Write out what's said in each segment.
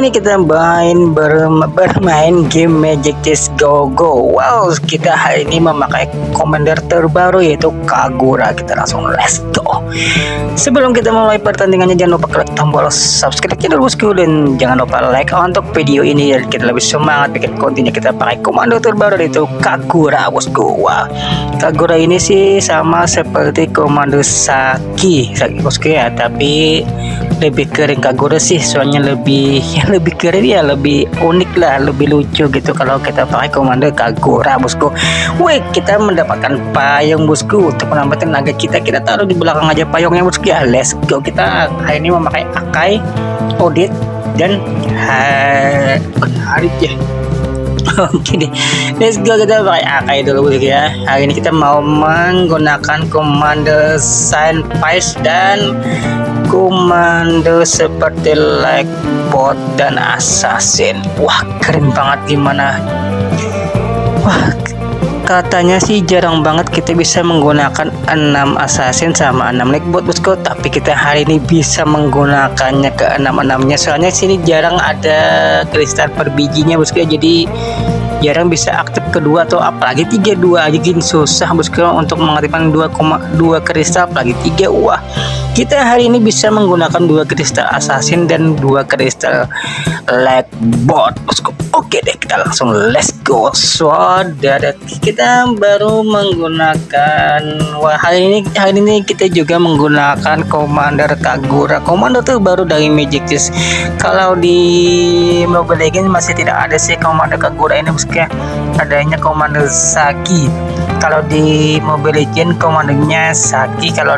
ini kita bermain game Magic Chess Go Go. Wow, kita hari ini memakai commander terbaru yaitu Kagura. Kita langsung let's go. Sebelum kita mulai pertandingannya, jangan lupa klik tombol subscribe channel bosku dan jangan lupa like untuk video ini dan kita lebih semangat bikin kontennya. Kita pakai komando terbaru yaitu Kagura bosku. Wow, Kagura ini sih sama seperti komando Saki bosku ya, tapi lebih keren Kagura sih, soalnya lebih keren ya, lebih unik lah, lebih lucu gitu kalau kita pakai komando Kagura bosku. Wih, kita mendapatkan payung bosku untuk menambah tenaga kita taruh di belakang aja payungnya bosku ya. Let's go. Kita hari ini memakai Akai, Odit dan Harit ya. Oke deh, let's go. Kita pakai Akai dulu bosku ya. Hari ini kita mau menggunakan komando Sandpice dan komando seperti Blackbot dan Assassin. Wah, keren banget gimana. Wah, katanya sih jarang banget kita bisa menggunakan 6 Assassin sama 6 Blackbot bosku, tapi kita hari ini bisa menggunakannya ke 6-6-nya. Soalnya sini jarang ada kristal per bijinya bosku ya, jadi jarang bisa aktif kedua atau apalagi 3-2 aja gini susah bosku untuk mengaktifkan 2,2 kristal apalagi 3. Wah, kita hari ini bisa menggunakan 2 kristal assassin dan 2 kristal Blackbot bosku. Oke deh, kita langsung let's go. Saudara, kita baru menggunakan, wah, hari ini kita juga menggunakan commander Kagura, komando tuh baru dari Magic Chess. Kalau di Mobile Legends masih tidak ada sih commander Kagura ini bosku ya, adanya commander Saki. Kalau di Mobile Legends komandonya Saki, kalau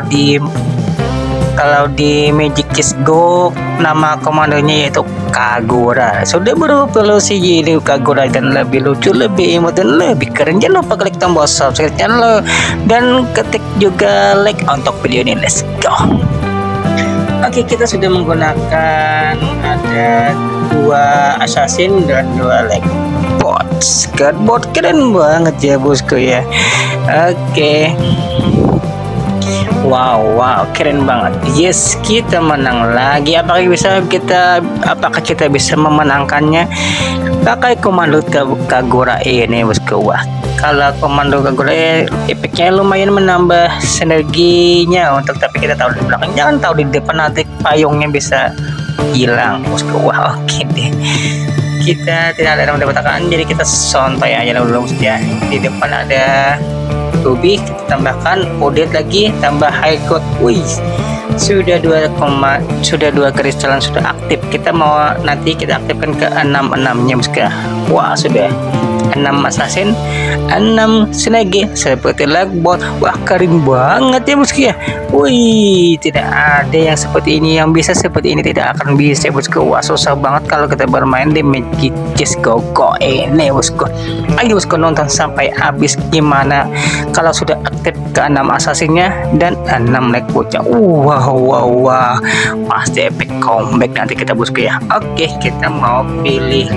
di Magic Chess Go nama komandonya yaitu Kagura. Sudah berevolusi jadi Kagura dan lebih lucu, lebih imut dan lebih keren. Jangan lupa klik tombol subscribe channel dan ketik juga like untuk video ini. Let's go. Oke, kita sudah menggunakan ada 2 assassin dan 2 Blackbot. Skateboard keren banget ya bosku ya. Oke. Wow, keren banget. Yes, kita menang lagi. Apakah kita bisa memenangkannya pakai komando Kagura ini bosku? Wah, kalau komando Kagura efeknya lumayan menambah sinerginya tapi kita tahu di belakang, jangan tahu di depan, nanti payungnya bisa hilang bosku. Wah, oke deh. Kita tidak ada mendapatkan, jadi kita santai aja dulu ya. Di depan ada Ruby, kita tambahkan Odette lagi, tambah High Code. Wih, sudah 2 kristalan sudah aktif. Kita mau nanti kita aktifkan ke 6-6-nya bosku. Wah, sudah 6 assassin, 6 snake seperti Blackbot. Wah, keren banget ya bosku ya. Wih, tidak ada yang seperti ini, yang bisa seperti ini tidak akan bisa bosku. Wah, susah banget kalau kita bermain di Magic Chess Go Go ini bosku. Ayo bosku, nonton sampai habis gimana kalau sudah aktif ke 6 assassinnya dan 6 Blackbotnya. Wah, pasti epic comeback nanti kita bosku ya. Oke, kita mau pilih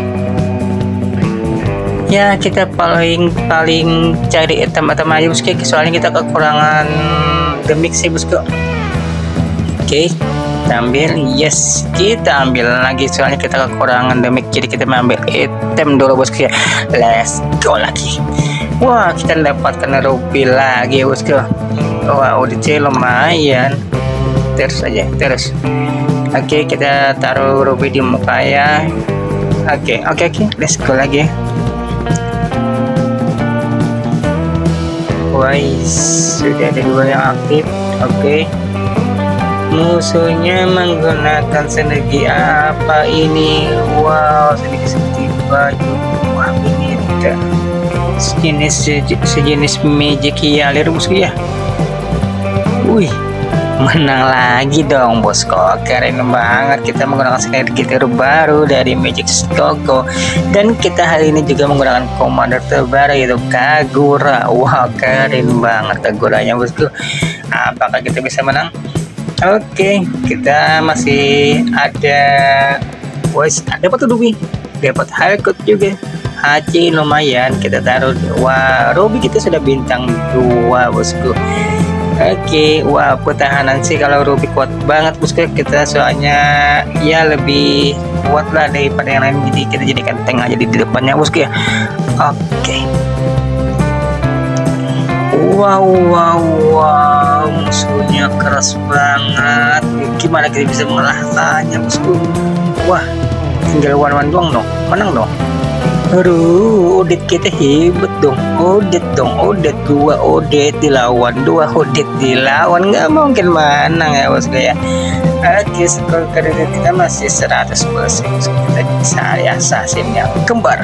ya, kita paling cari item-item aja bosku, soalnya kita kekurangan demik sih bosku. Oke, kita ambil. Yes, kita ambil lagi soalnya kita kekurangan demik, jadi kita mengambil item dulu bosku ya. Let's go lagi. Wah, kita mendapatkan ruby lagi bosku. Wah, udah lumayan. Terus aja. Oke, kita taruh ruby di muka ya. Oke, let's go lagi. Sudah ada 2 yang aktif. Oke, musuhnya menggunakan sinergi apa ini? Wow, seperti baju. Wah, ini ada sejenis magic hialir bosku ya. Wih, menang lagi dong bosku. Keren banget, kita menggunakan sinergi terbaru dari Magic Chess Go Go, dan kita hari ini juga menggunakan commander terbaru yaitu Kagura. Wah, keren banget Kaguranya bosku. Apakah kita bisa menang? Oke, kita masih ada dapat Ruby, dapat High Code juga, HC lumayan kita taruh. Wah, Ruby kita sudah bintang 2 bosku. Oke, wah pertahanan sih kalau Ruby kuat banget bosku kita, soalnya ya lebih kuat lah daripada yang lain, jadi kita jadikan tank aja di depannya bosku ya. Oke. Wow, musuhnya keras banget. Gimana kita bisa mengalahkannya bosku? Wah, tinggal one doang dong, menang dong. Aduh, Odet kita hebat dong. Odet 2 Odet dilawan 2 Odet dilawan, nggak mungkin menang ya bosku ya. Oke, skor kredit kita masih 100%. Kita bisa assassin yang kembar.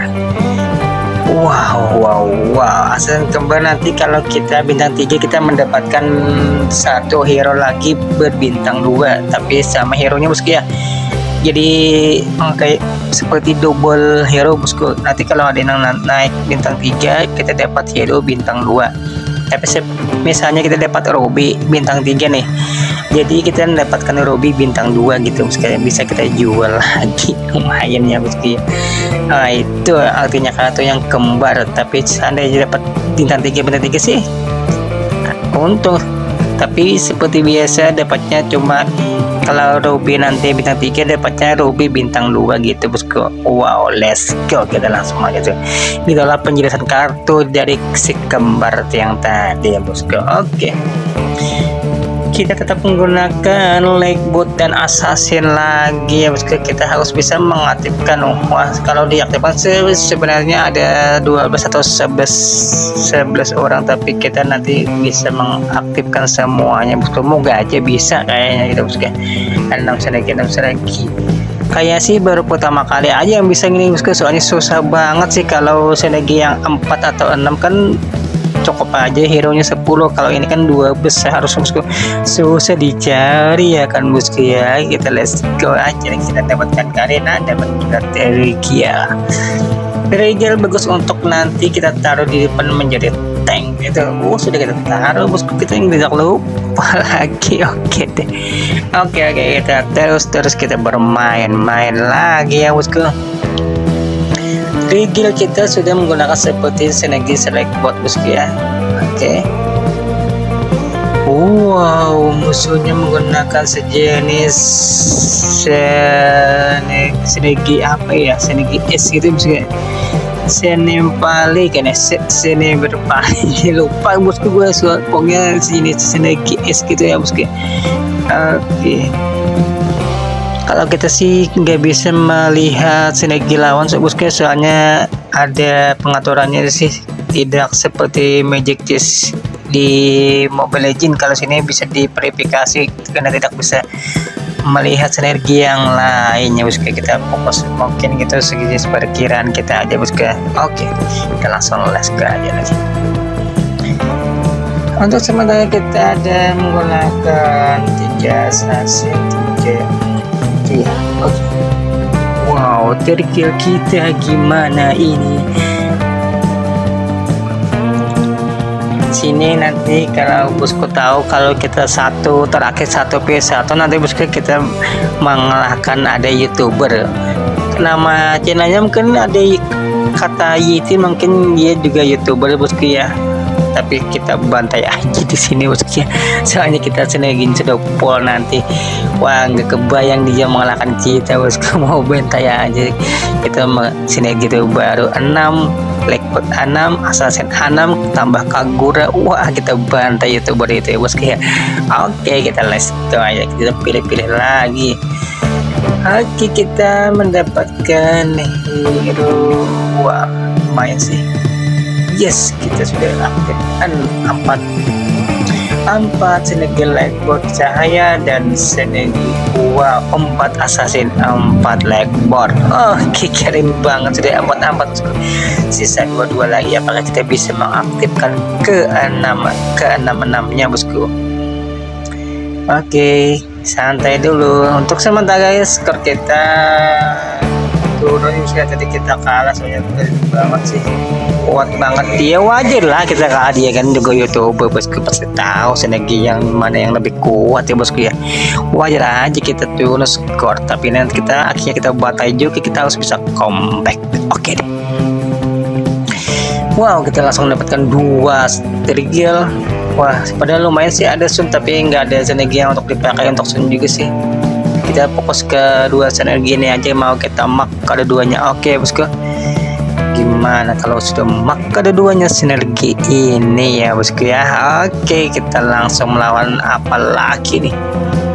Wow, assassin kembar. Nanti kalau kita bintang 3 kita mendapatkan satu hero lagi berbintang 2, tapi sama hero nya bosku ya. Jadi kayak seperti double hero bosku. Nanti kalau ada yang naik bintang 3 kita dapat hero bintang 2. Tapi misalnya kita dapat Ruby bintang 3 nih, jadi kita mendapatkan Ruby bintang 2 gitu bosku, bisa kita jual lagi. Lumayan ya bosku ya. Nah, itu artinya kartu yang kembar. Tapi seandainya dapat bintang 3 sih untung, tapi seperti biasa dapatnya cuma kalau Ruby nanti bintang 3 dapatnya Ruby bintang 2 gitu bosku. Wow, let's go, kita langsung aja tuh. Ini adalah penjelasan kartu dari si kembar yang tadi ya bosku. Oke, kita tetap menggunakan Legboot dan Assassin lagi ya bosku. Kita harus bisa mengaktifkan. Wah, kalau diaktifkan sebenarnya ada 12 atau 11 orang, tapi kita nanti bisa mengaktifkan semuanya bosku. Moga aja bisa kayaknya gitu bosku. 6 lagi. Kayak sih baru pertama kali aja yang bisa gini bosku, soalnya susah banget sih. Kalau sinergi yang 4 atau 6 kan cukup aja hero nya 10. Kalau ini kan 12 harus bosku, susah dicari ya kan bosku ya. Kita let's go aja. Kita dapatkan Karina, dapat kita Regal bagus untuk nanti kita taruh di depan menjadi tank gitu. Sudah kita taruh bosku, kita yang tidak lupa lagi. Oke deh. Oke, kita terus kita bermain-main lagi ya bosku. Regal kita sudah menggunakan seperti sinergi select bot bosku ya. Oke. Wow, musuhnya menggunakan sejenis sinergi apa ya, sinergi es gitu bosku. Senempali kan ya, berpali lupa bosku gue, pokoknya jenis sinergi es gitu ya bosku. Oke. Kalau kita sih nggak bisa melihat sinergi lawan bosku, soalnya ada pengaturannya sih, tidak seperti Magic Chess di Mobile Legends. Kalau sini bisa diverifikasi karena tidak bisa melihat sinergi yang lainnya bosku. Kita fokus mungkin gitu sejenis perkiraan kita aja bosku. Oke, kita langsung let's go aja lagi. Untuk sementara kita ada menggunakan 3 assassin 3. Iya, oke. Wow, terkill kita gimana ini? Sini nanti kalau bosku tahu kalau kita terakhir 1v1 nanti bosku kita mengalahkan ada YouTuber. Nama channelnya mungkin ada kata Yiti, mungkin dia juga YouTuber bosku ya. Tapi kita bantai aja di sini bosku ya. Soalnya kita sinergi sudah full nanti. Wah, nggak kebayang dia mengalahkan kita bosku. Mau bantai aja. Kita sinergi itu baru 6, Legboot 6, Assassin 6, tambah Kagura. Wah, kita bantai YouTuber itu ya bosku ya. Oke, kita let's go aja. Kita pilih-pilih lagi. Oke, kita mendapatkan hero. Wah, lumayan sih. Yes, kita sudah aktifkan 4 sinergi Legboot cahaya dan sinergi 4 assassin 4 Legboot. Oke, keren banget, sudah 4. Sisa 22 lagi. Apakah kita bisa mengaktifkan ke-6-nya bosku? Oke, santai dulu. Untuk sementara skor kita turun juga, tadi kita kalah soalnya banget sih, kuat banget dia. Wajar lah kita kalah, dia kan juga YouTuber bosku, pasti tahu sinergi yang mana yang lebih kuat ya bosku ya. Wajar aja kita turun skor, tapi nanti akhirnya kita batai juga, kita harus bisa comeback. Oke deh. Wow, kita langsung mendapatkan 2 trigger Wah, padahal lumayan sih ada Sun, tapi nggak ada sinergi yang untuk dipakai untuk Sun juga sih. Kita fokus ke dua sinergi ini aja, mau kita mak ada duanya. Oke bosku, gimana kalau sudah mak ada duanya sinergi ini ya bosku ya. Oke, kita langsung melawan apa lagi nih?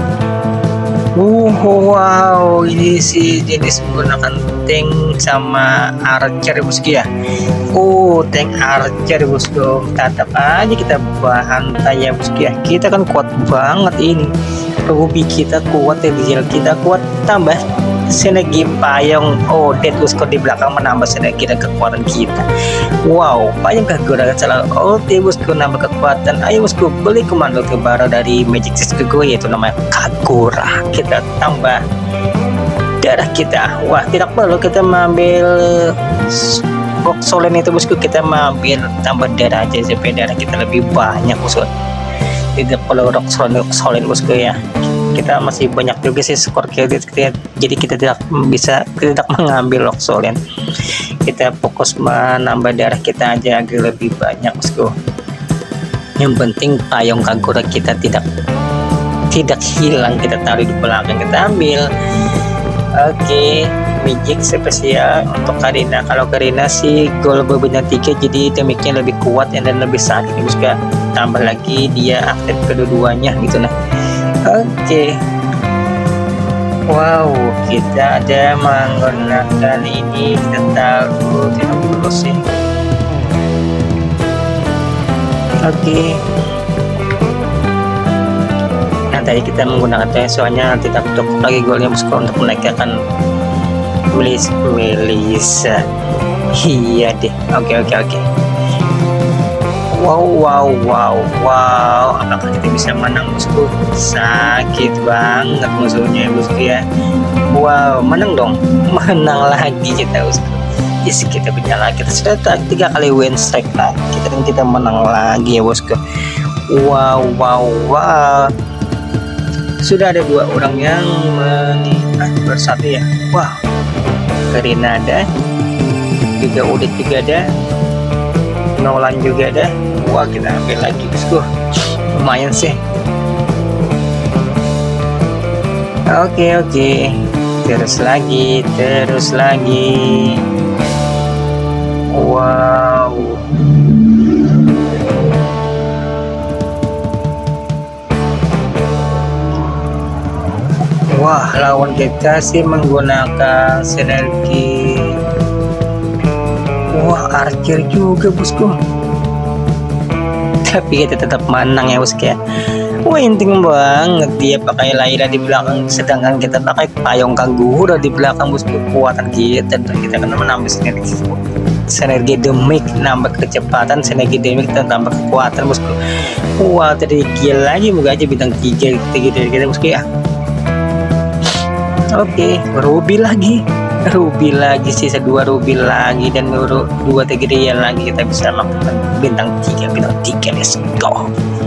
Wow, ini sih jenis menggunakan tank sama archer bosku ya. Tank archer bosku, tetap aja kita bantai ya bosku ya. Kita kan kuat banget ini, ruby kita kuat, ya kita kuat, tambah sinergi payung dead bosku di belakang menambah sinergi dan kekuatan kita. Wow, payung Kagura selalu ulti bosku, nambah kekuatan. Ayo bosku, beli komando terbaru dari Magic System gue, yaitu namanya Kagura. Kita tambah darah kita. Wah, tidak perlu kita mengambil Roxolene itu bosku, kita mengambil tambah darah aja supaya darah kita lebih banyak bosku. Tidak perlu Roxolene bosku ya. Kita masih banyak juga sih skor kita, jadi kita tidak mengambil Roxolene. Kita fokus menambah darah kita aja agar lebih banyak bosku. Yang penting payung Kagura kita tidak hilang, kita taruh di belakang, kita ambil. Oke, Magic spesial untuk Karina. Kalau Karina sih gol berbintang 3, jadi damage-nya lebih kuat dan lebih sakit bosku. Tambah lagi dia aktif kedua-duanya gitu nah. Oke. Wow, kita ada menggunakan ini, kita taruh tidak dulu sih. Oke. Nah, tadi kita menggunakan tank, soalnya tidak cukup lagi golnya bosku untuk menaikkan Melissa. Iya deh. Oke. Wow, apakah kita bisa menang bosku? Sakit banget musuhnya bosku ya. Wow, menang dong, menang lagi kita bosku. Yes, kita punya lagi, kita sudah 3 kali win streak lah, kita menang lagi ya bosku. Wow, sudah ada 2 orang yang bersatu ya. Wow, Karina ada, juga Udit juga ada, Nolan juga ada. Wah, kita ambil lagi bosku, lumayan sih. Oke, terus lagi. Wow, wah, lawan kita sih menggunakan sinergi. Wah, archer juga bosku, tapi kita tetap menang ya bosku ya. Wah, inting banget, dia pakai Layla di belakang, sedangkan kita pakai payung Kagura di belakang bosku. Kekuatan kita, dan kita akan menambah sinergi damage, nambah kecepatan, sinergi damage dan tambah kekuatan bosku. Wah, tadi gila lagi, moga aja bintang 3 kita bosku ya. Oke, ruby lagi, sisa 2 ruby lagi dan 2 tegrian lagi, kita bisa melakukan bintang 3, let's go.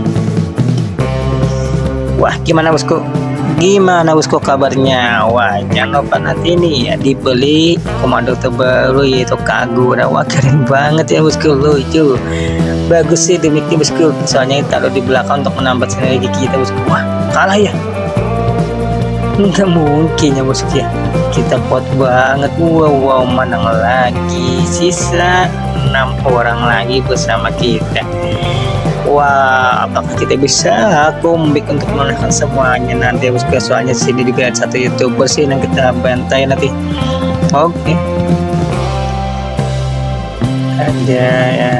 Wah, gimana bosku kabarnya? Wah, jangan lupa nanti nih ya dibeli komando terbaru yaitu Kagura. Wah, keren banget ya bosku, lucu, bagus sih demikian bosku, soalnya taruh di belakang untuk menambah sinergi kita bosku. Wah, kalah ya, nggak mungkin ya bosku ya, kita kuat banget. Wow, menang lagi, sisa 6 orang lagi bersama kita. Wah, apakah kita bisa comeback untuk mengalahkan semuanya nanti bosku? Soalnya sini juga ada 1 YouTuber sih yang kita bantai nanti. Oke. Ada ya.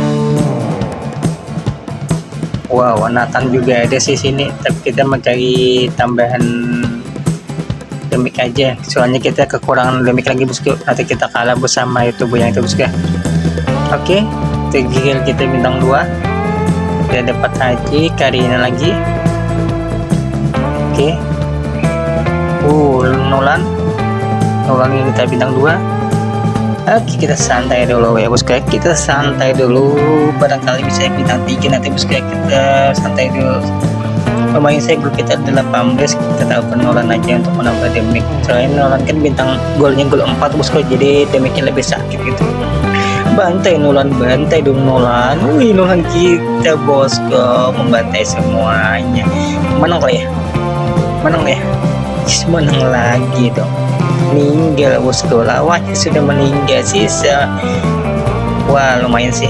Wow, Nathan juga ada sih sini, tapi kita mencari tambahan demik aja, soalnya kita kekurangan demik lagi bosku. Nanti kita kalah bersama YouTuber yang itu bosku. Oke, tegil kita bintang 2. Kita dapat lagi Karina lagi. Oke. Nolan yang kita bintang 2. Oke, kita santai dulu ya bosku. Barangkali bisa bintang 3 nanti bosku. Kita santai dulu. Pemain saya grup kita 18, kita tahu Nolan aja untuk menambah damage. Soalnya Nolan kan golnya gol 4 bosku, jadi damage-nya lebih sakit gitu. bantai Nolan, bantai dong Nolan. Wih, Nolan kita bosku membantai semuanya. Menang kok ya, menang ya, menang lagi dong. Meninggal bosku, lawannya sudah meninggal, sisa. Wah, lumayan sih,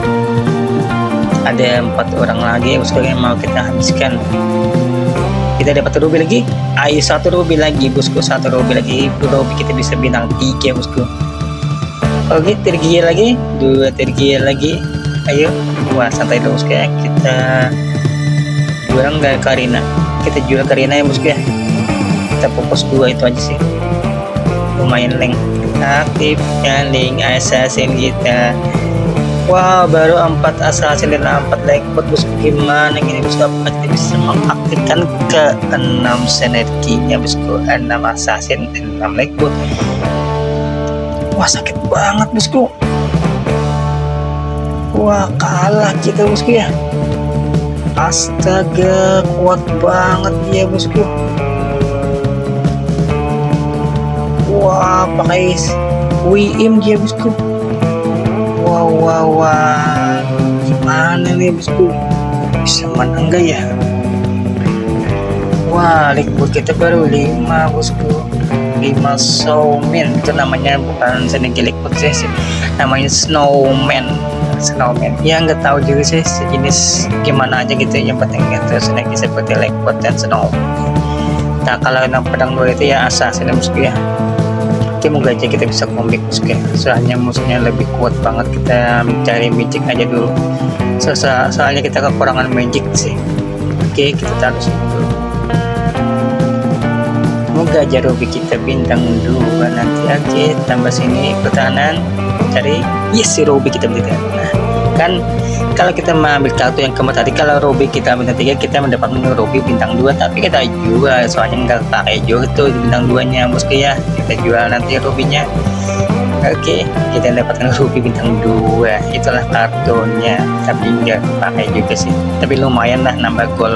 ada 4 orang lagi bosku yang mau kita habiskan. Kita dapat ruby lagi, ayo 1 ruby lagi bosku, 1 ruby lagi, ruby kita bisa bintang 3 bosku. Oke, tergial lagi, 2 tergial lagi, ayo. Wah, santai dulu bosku ya, kita jual nggak Karina, kita jual Karina ya bosku ya, kita fokus 2 itu aja sih. Lumayan link aktifkan link assassin kita. Wow, baru 4 assassin dan 4 lightbot bosku. Gimana ini bosku, apa kita bisa mengaktifkan ke 6 sinerginya bosku, 6 assassin dan 6 lightbot. Wah, sakit banget bosku. Wah, kalah kita bosku ya. Astaga, kuat banget ya bosku. Wah, pakai WM dia bosku. Wah, gimana nih bosku, bisa menang enggak ya? Wah, lightbot kita baru 5 bosku, 5 snowman, itu namanya bukan sinergi lightbot sih, namanya snowman ya, nggak tahu juga sih sejenis gimana aja gitu, yang penting itu sinergi seperti lightbot dan snowman. Nah, kalau yang pedang 2 itu ya assassin bosku ya. Oke, moga aja kita bisa comeback bosku ya, soalnya musuhnya lebih kuat banget. Kita mencari magic aja dulu, soalnya kita kekurangan magic sih. Oke, kita taruh dulu, moga aja ruby kita bintang 2 nanti. Oke, tambah sini pertahanan, cari yes, si ruby kita bintang. Nah, kan kalau kita mengambil kartu yang kemarin tadi, kalau ruby kita bintang 3 kita mendapatkan ruby bintang 2, tapi kita jual soalnya nggak pakai juga tuh bintang 2 nya bosku ya, kita jual nanti rubynya. Oke, kita dapatkan ruby bintang 2, itulah kartunya, tapi nggak pakai juga sih, tapi lumayan lah nambah gol.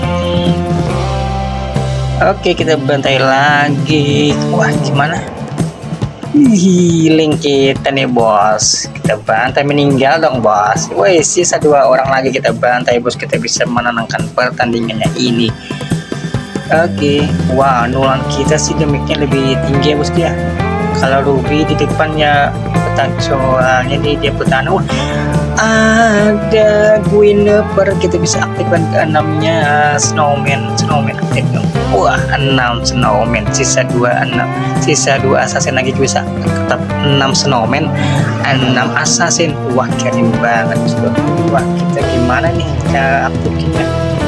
Oke, kita bantai lagi. Wah, gimana healing kita nih bos, kita bantai, meninggal dong bos. Woi, sisa 2 orang lagi kita bantai bos, kita bisa menenangkan pertandingannya ini. Oke, wah, Nolan kita sih damage-nya lebih tinggi ya bos ya. Kalau ruby di depannya petang, soalnya dia petang. Wah, ada Guinevere, kita bisa aktifkan ke 6-nya snowman aktif dong. Wah, 6 snowman, sisa 2 assassin lagi, bisa tetap 6 snowman, 6 assassin. Wah, keren banget bosku. Wah, kita gimana nih cara aktifnya?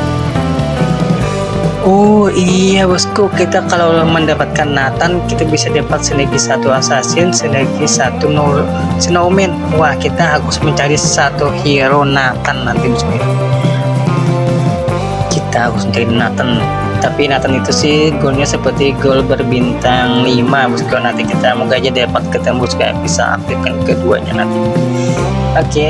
Oh iya bosku, kita kalau mendapatkan Nathan kita bisa dapat sinergi 1 assassin, sinergi 1 snowman. Wah, kita harus mencari 1 hero Nathan nanti bosku. Kita harus mencari Nathan, tapi Nathan itu sih golnya seperti gol berbintang 5 bosku. Nanti kita moga aja dapat ketemu bosku, bisa aktifkan keduanya nanti. Oke,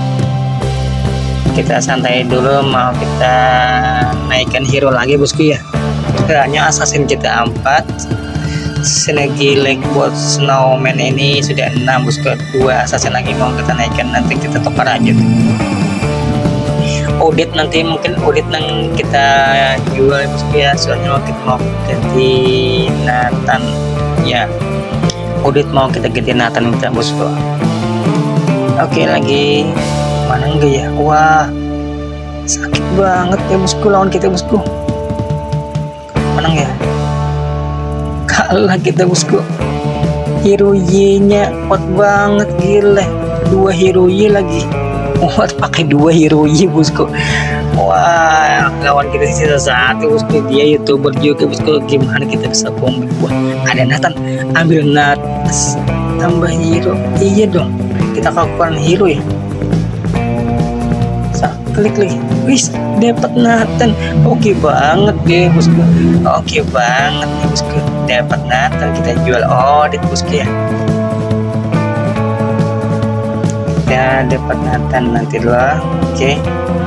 kita santai dulu, mau kita naikkan hero lagi bosku ya. Hanya assassin kita 4, sinergi lightbot snowman ini sudah 6 bosku, 2 assassin lagi mau kita naikkan, nanti kita tukar aja tuh. Audit nanti mungkin audit yang kita jual bosku ya, soalnya kita mau ganti Nathan ya, audit mau kita ganti Nathan kita bosku. Oke, lagi mana enggak ya? Wah, sakit banget ya bosku lawan kita bosku. Menang ya, kalah kita bosku. Hero Y nya kuat banget, gila, 2 hero Y lagi. Kuat pakai 2 hero Y bosku. Wah, lawan kita sisa 1 bosku, dia youtuber juga bosku. Gimana kita bisa comeback? Wah, ada Nathan, ambil Nathan, tambah hero. Iya dong, kita kekurangan hero ya. Klik lagi, wis dapat Nathan. Oke banget deh bosku, oke banget nih bosku, dapat Nathan. Kita jual audit bosku ya, kita dapat Nathan nanti dulu. Oke,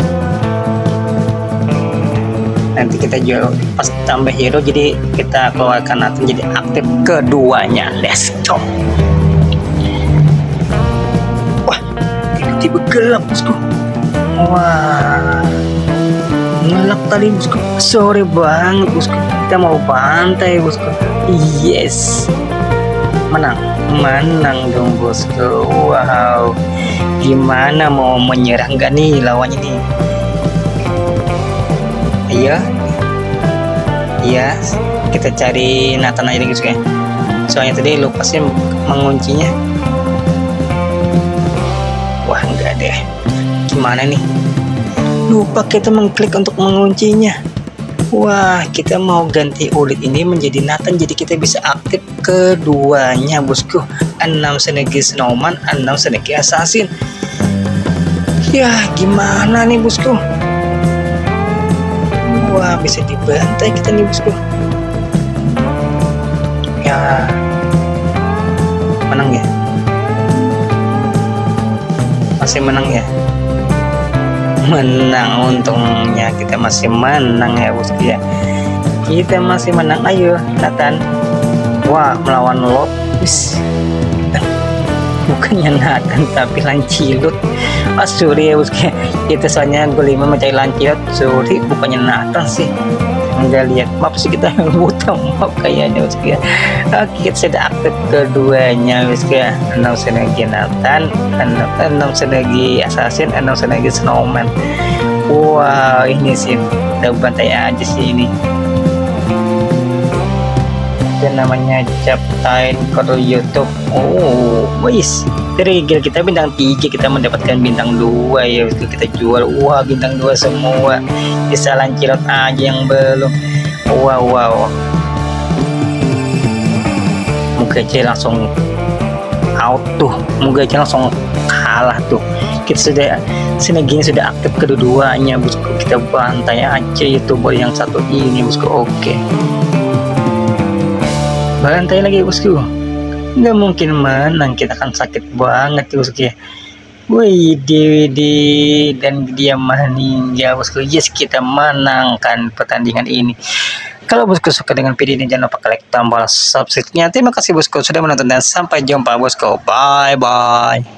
nanti kita jual pas tambah hero, jadi kita keluarkan Nathan jadi aktif keduanya. Let's go. Wah, tiba-tiba gelap bosku. Wah, ngelap tadi bosku. Sore banget bosku. Kita mau pantai bosku. Yes, menang dong bosku. Wow, gimana mau menyerah nggak nih lawannya nih? Iya, kita cari Nathan aja guys ya. Soalnya tadi lupa sih menguncinya. Wah, enggak deh. Gimana nih? Lupa kita mengklik untuk menguncinya. Wah, kita mau ganti ulit ini menjadi Nathan, jadi kita bisa aktif keduanya bosku. 6 sinergi snowman, 6 sinergi assassin. Ya, gimana nih bosku? Wah, bisa dibantai kita nih bosku. Ya, menang ya? Masih menang ya? Menang, untungnya kita masih menang ya bosku ya. Kita masih menang. Ayo Nathan. Wah, melawan Lot. Bukannya Nathan tapi Lancilut. Sorry ya bosku, kita soalnya gue 5 mencari Lancilut. Sorry, bukannya Nathan sih. Enggak lihat map sih, kita buta map kayaknya bosku ya. Oke, kita sudah aktif keduanya bosku ya. 6 sinergi Nathan, 6 sinergi assassin, 6 sinergi snowman. Wow, ini sih udah bantai aja sih ini. Itu namanya Captain Kode YouTube. Oh, wis. Dari guild kita bintang 3, kita mendapatkan bintang 2 ya. Kita jual. Wah, bintang 2 semua. Bisa Lancilut aja yang belum. Wow. Moga aja langsung out tuh. Moga aja langsung kalah tuh. Kita sudah sinerginya sudah aktif kedua-duanya bosku. Kita bantai aja YouTuber yang satu ini bosku. Oke. Bantai lagi bosku. Nggak mungkin menang, kita akan sakit banget bosku ya. Wih, dan dia ninja bosku. Yes, kita menangkan pertandingan ini. Kalau bosku suka dengan video ini, jangan lupa klik tombol subscribe-nya. Terima kasih bosku sudah menonton dan sampai jumpa bosku. Bye bye.